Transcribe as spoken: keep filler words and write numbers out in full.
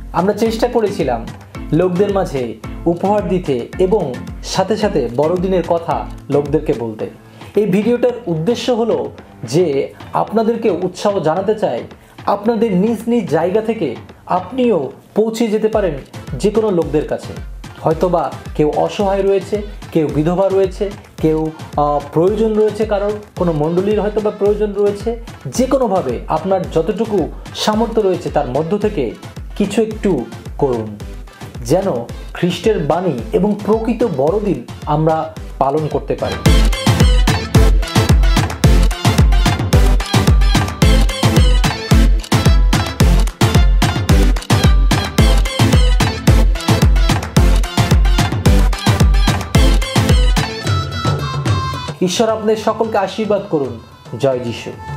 আমরা চেষ্টা করেছিলাম লোকদের মাঝে উপহার দিতে এবং সাথে সাথে বড়দিনের কথা লোকদেরকে বলতে। এই ভিডিওটার উদ্দেশ্য হলো যে আপনাদেরকে উৎসাহ জানাতে চাই, আপনাদের নিজ নিজ জায়গা থেকে আপনিও পৌঁছে যেতে পারেন যে কোনো লোকদের কাছে। হয়তোবা কেউ অসহায় রয়েছে, কেউ বিধবা রয়েছে, কেউ প্রয়োজন রয়েছে, কারোর কোনো মণ্ডলীর হয়তোবা প্রয়োজন রয়েছে। যে কোনোভাবে আপনার যতটুকু সামর্থ্য রয়েছে তার মধ্য থেকে কিছু একটু করুন, যেন খ্রিস্টের বাণী এবং প্রকৃত বড়দিন আমরা পালন করতে পারি। ঈশ্বর আপনাদের সকলকে আশীর্বাদ করুন। জয় যিশু।